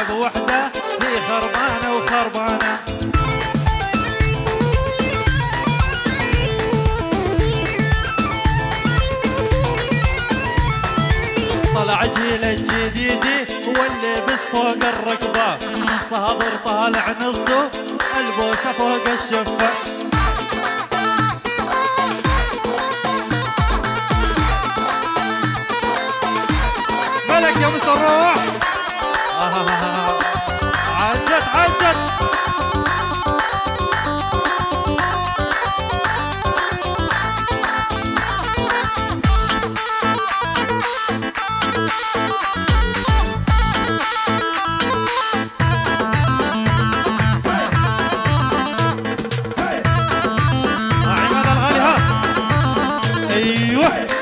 بوحده هي خربانه وخربانه. طلع جيل الجديدي واللبس فوق الركبه، صابر طالع نصه البوسه فوق الشفه. ملك يا مسروح عجت عجت. عماد الغالي ها ايوه.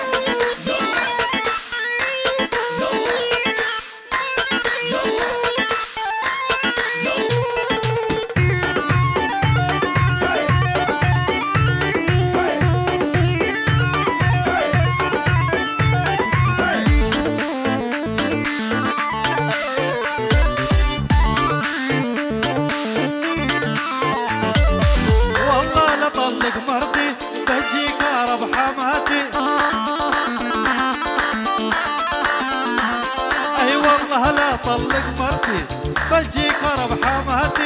طلق مرتي بجيك هرب حماتي.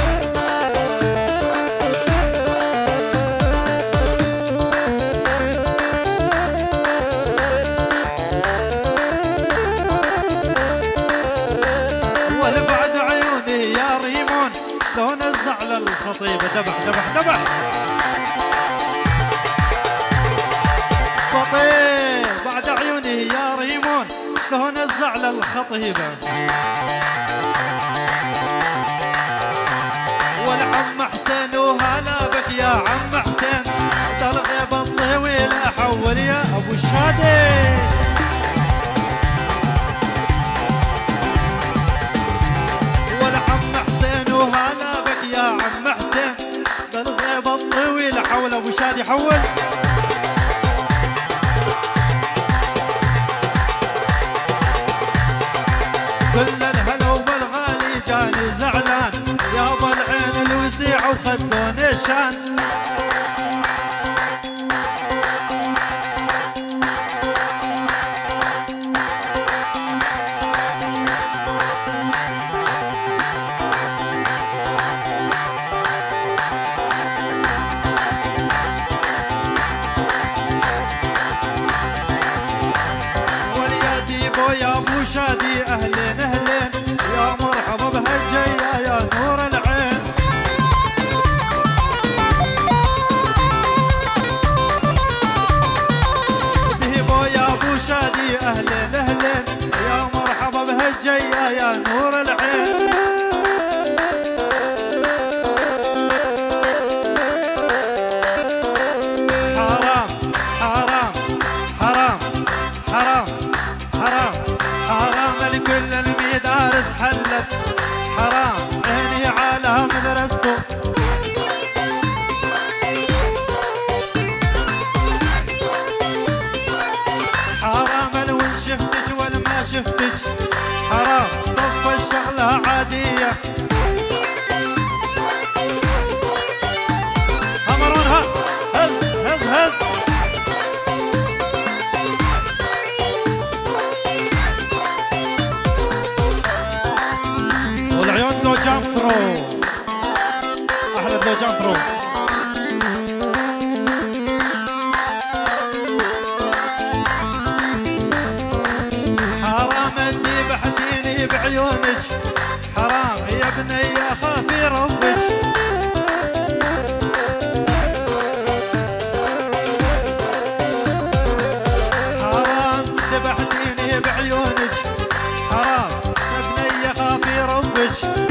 والبعد عيوني يا ريمون شلون الزعل الخطيب دبح دبح دبح. بطيء بعد عيوني يا ريمون شلون الزعل الخطيبة. والعم حسين وهلا بك يا عم حسين الغيب الطويل احول يا ابو الشادي. والعم حسين وهلا بك يا عم حسين الغيب الطويل احول ابو شادي حول. كل الهلا وبالغالي جاني زعلان يابا العين الوسيع وخدوني الشان. واليا ديبو يا ابو شادي اهلين اهلين يا مرحبا بهالجية يا نور العين. ديبو يا ابو شادي اهلين اهلين يا مرحبا بهالجية يا نور العين. حرام حرام حرام حرام حرام حرام لكل المدارس حلت. حرام عيني على مدرسته. حرام وين شفتك ولا ما شفتك. حرام صف الشغلة عادية. همرون ها هز هز هز. والعيون لو جام ثرو احلى لو جام ثرو. حرام اني بحديني بعيونك. حرام يا بني خافي ربك. حرام ذبحتيني بعيونك. حرام يا بني خافي ربك.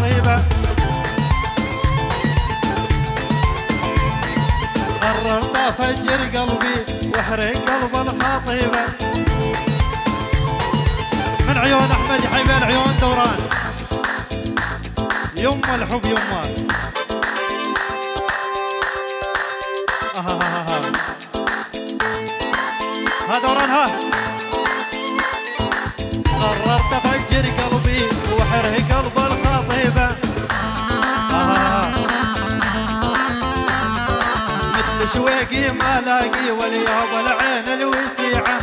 الخاطبة قررت افجر قلبي واحرق قلب الخاطبة من عيون احمد حبيب العيون دوران يما الحب يما ها دوران ها قررت افجر قلبي واحرق قلب الخاطبة مثل شويقي ما لاقي واليوم العين الوسيعة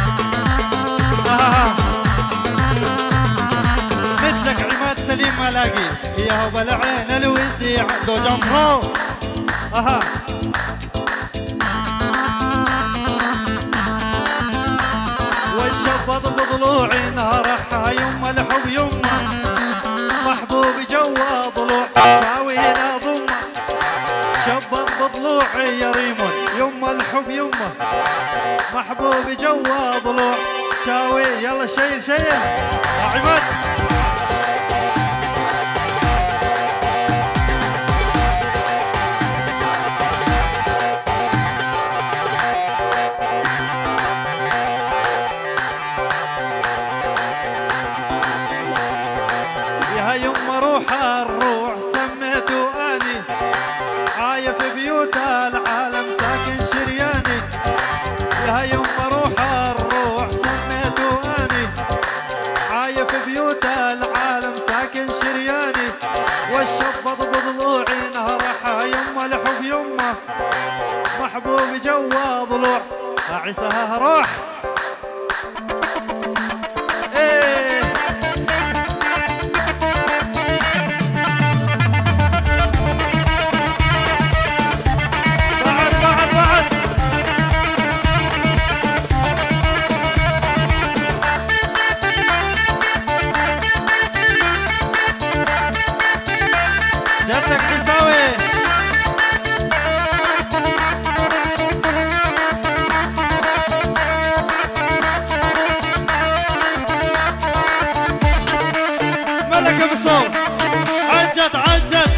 مثلك عماد سليم ما لاقي يا العين الوسيعة دو جمرو والشبط بضلوعي نارحها يما الحب يما محبوب جوا ضلوع شاوينا ضمه شبط بضلوعي يا ريمون يما الحب يما محبوب جوا ضلوع شاوي يلا شيل شيل يا عماد يا يما روح الروح سميته اني عايف بيوت العالم ساكن شرياني يا يما روح الروح سميته اني عايف بيوت العالم ساكن شرياني والشبط بضلوعي نهرحها يما الحب يما محبوب جوا ضلوع عيساها روح عجت عجت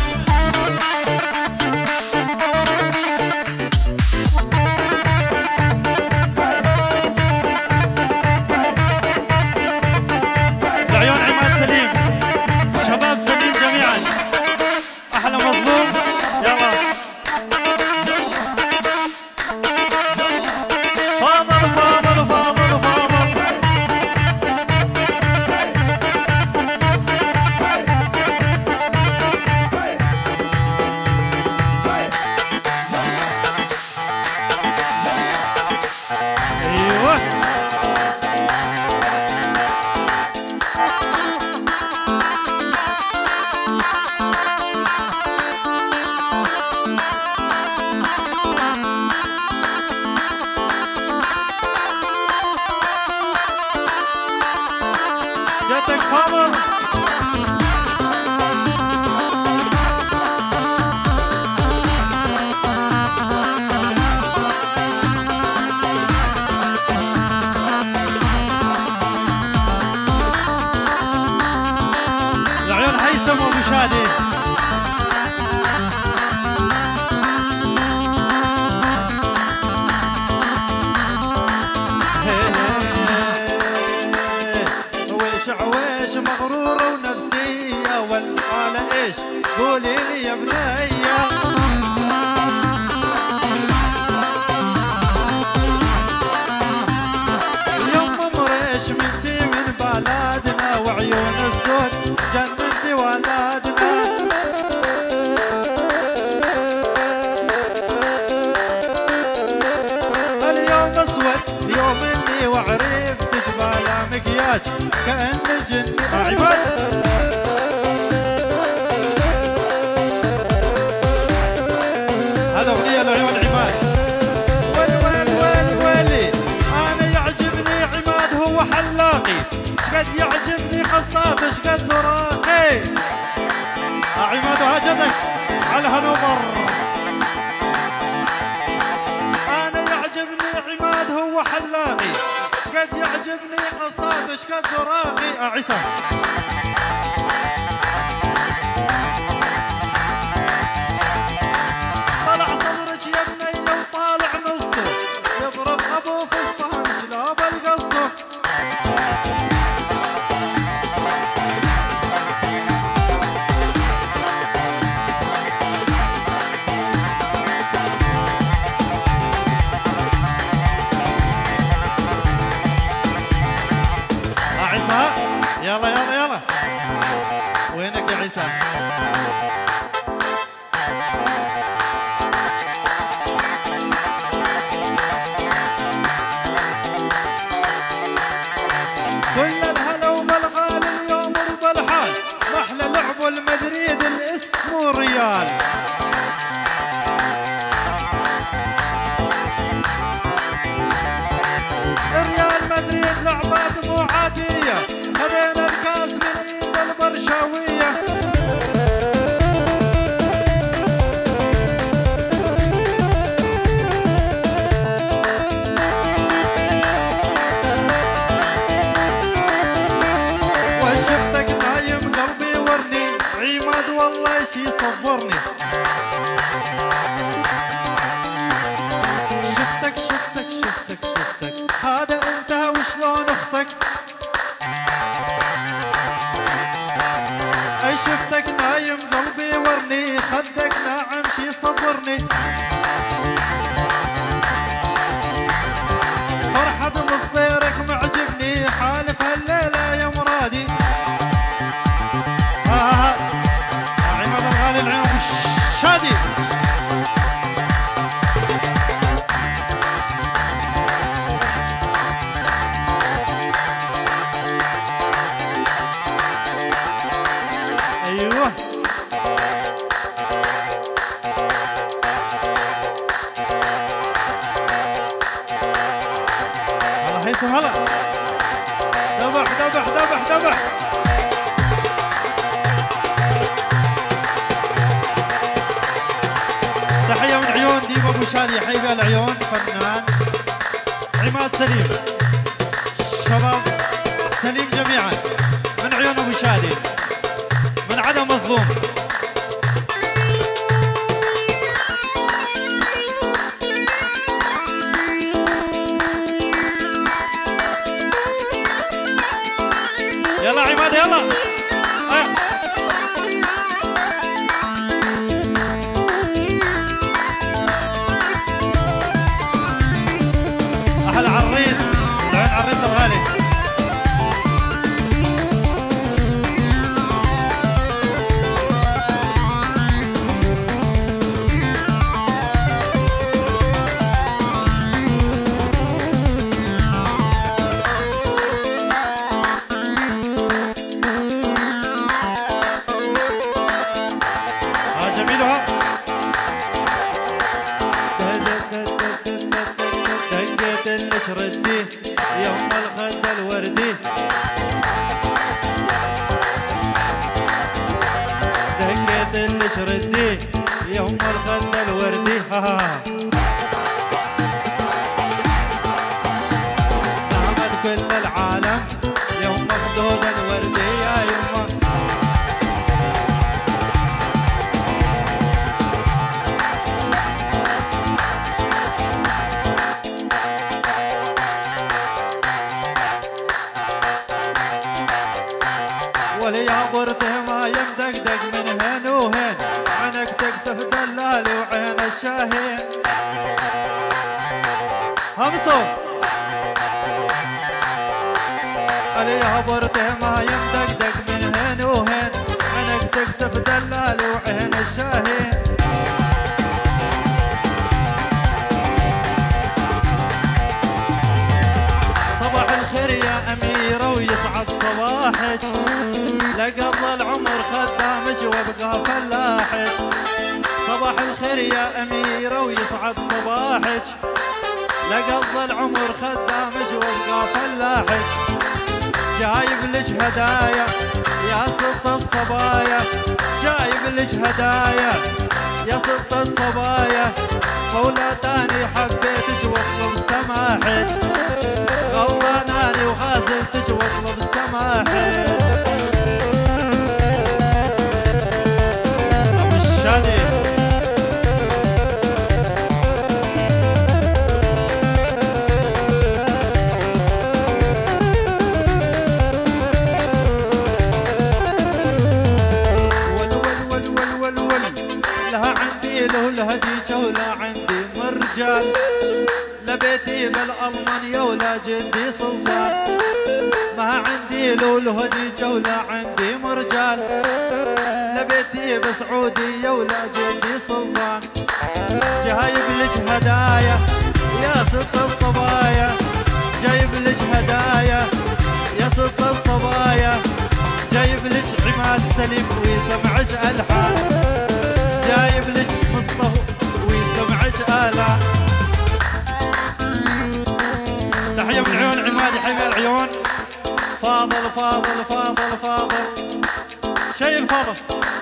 لعيون عماد سليم شباب سليم جميعا احلى مظلوم يلا فاضل فاضل فاضل فاضل جاتك فاضل العيون هيثم وابو شادي عويش مغرورة ونفسية والحالة ايش قولي لي يا بنية يوم مريش منتي من بلادنا وعيون السود جنتي ولادنا اليوم اسود يوم اني وعرفت جبال مقياج كأن جن عماد هذا أغنية لعيون عماد ويلي أنا يعجبني عماد هو حلاقي شقد يعجبني خصاته شقد راقي عماد وهجتك على هنوبر أنا يعجبني عماد هو حلاقي شقد يعجبني قصاد شقد راقي عيسى والله شي صبرني. شفتك شفتك شفتك شفتك هذا انت وشلون اختك. اي شفتك نايم قلبي ورني، خدك ناعم شي صبرني. فرحة مصدرك معجبني، حالف هالليلة يا مرادي. عماد الغالي العيون الشادي. ايوه هلا هيثم هلا. ذبح ذبح ذبح ذبح. تحية من عيون ديما ابو شادي، حبيبي العيون فنان. عماد سليم، شباب سليم جميعا من عيون ابو شادي، من عدم مظلوم. يلا عماد يلا. احلى عريس، العين عريس الغالي. ردي يوم الخد الوردي، دقيت اللي شردي يوم الخد الوردي. نامت كل العالم يوم مخدود الوردي يا يما. ولي عبرته ما يمدقدق من هين وهين، عنك تقسف دلالي وعين الشاهين. همسو ولي عبرته ما يمدقدق من هين وهين، عنك تقسف دلالي وعين الشاهين. صباح الخير يا أميرة ويسعد صباحك، لقضى العمر خدامك وابقى فلاحك. صباح الخير يا أميرة ويسعد صباحك، لقضى العمر خدامك وابقى فلاحك. جايب لك هدايا يا ست الصبايا، جايب لك هدايا يا ست الصبايا. مولاتاني حبيتك واطلب سماحك، غواناني وغازلتك واطلب سماحك. ابو الشادي لها عندي له الهديجة ولا عندي مرجال، لبيتي بالألمانيا ولا جندي سلطان. ما عندي له الهديجة ولا عندي مرجال، لبيتي بسعودية ولا جندي سلطان. جايب لك هدايا يا ست الصبايا، جايب لك هدايا يا ست الصبايا. جايب لك عماد سليم ويسمعك ألحان، جايب لك مصطفى ويسمعك آلام. تحية من عيون عماد، حبيب العيون. فاضل فاضل فاضل فاضل شيء الفاضل،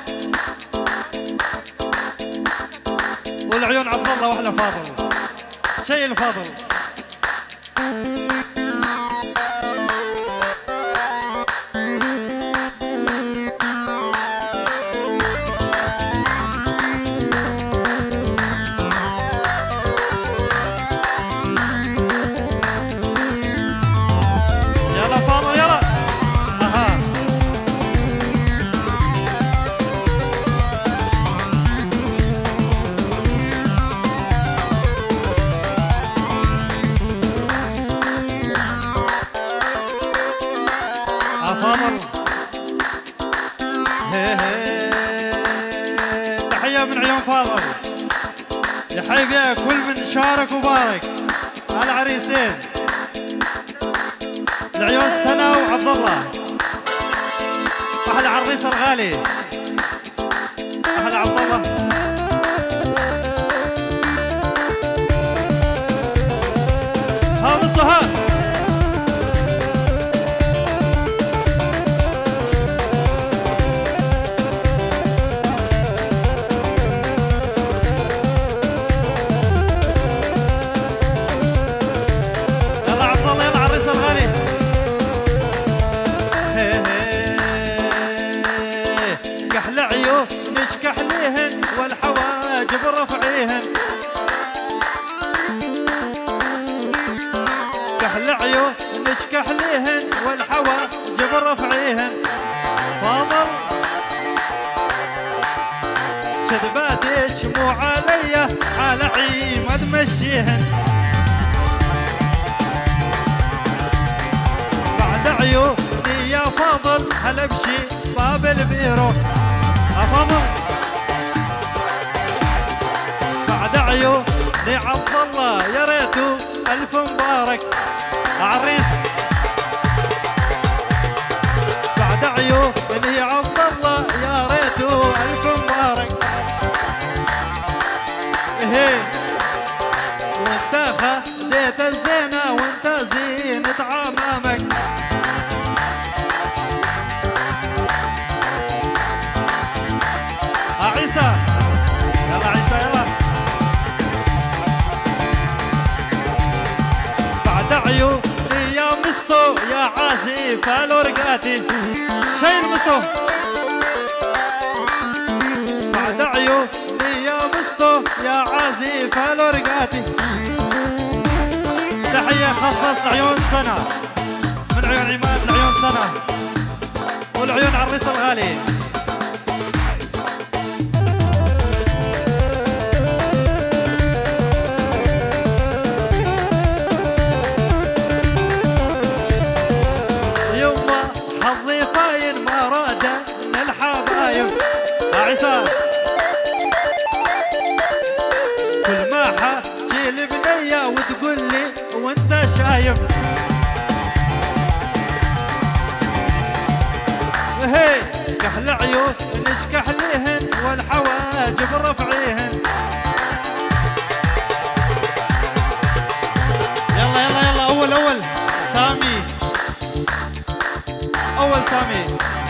والعيون عبد الله واحلى فاضل شيء الفاضل. يا من عيون فاضل، يحيي فيها كل من شارك وبارك. العريسين العيون سنة وعبد الله، أحلى عريس الغالي، أحلى عبد الله. هذا الصهاد نشكح ليهن والحواجب رفعيهن، كحل عيون نشكح ليهن والحواجب رفعيهن. فاضل كذباتك مو عليا على عيمد مشيهن، بعد عيوني يا فاضل هلا بشي باب البيرو. أفضل بعد عيوني عبد الله يا ريتو ألف مبارك عريس، بعد عيوني عبد الله يا ريتو ألف مبارك. هي وانت خديت الزينة وانت زينة عمامك، عيسى يلا عيسى يلا. بعد عيوني يا مستو يا عازف الورقاتي شيل مستو، بعد عيوني يا مستو يا عازف الورقاتي. تحية خاصة لعيون سنة من عيون عماد لعيون سنة والعيون عريس الغالي. عيسى كل ما حاجي البنية وتقول لي وانت شايف، هي كحل عيون نشكح ليهن والحواجب رفعيهن. يلا يلا يلا أول سامي، أول سامي.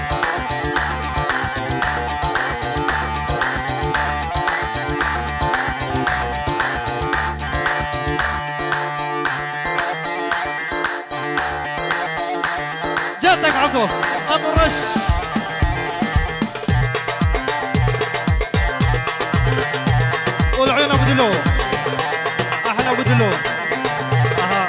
جاتك عبدو اطرش والعيون ابو دلو، احلى ابو دلو. اها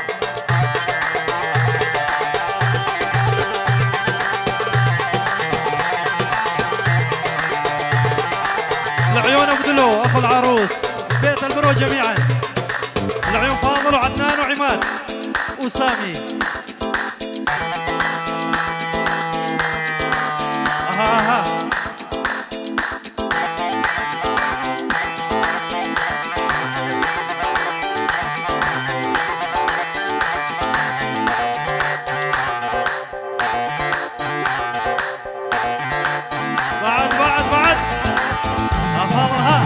العيون ابو دلو اخو العروس بيت البرو جميعا، العيون فاضل وعدنان وعماد وسامي. اها بعد افضلها.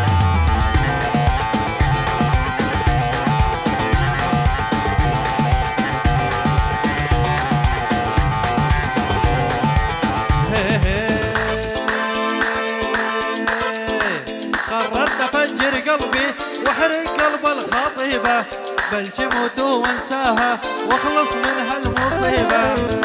قررت افجر قلبي واحرق قلب الخطيبه، بل جموت وانساها واخلص من هالمصيبه.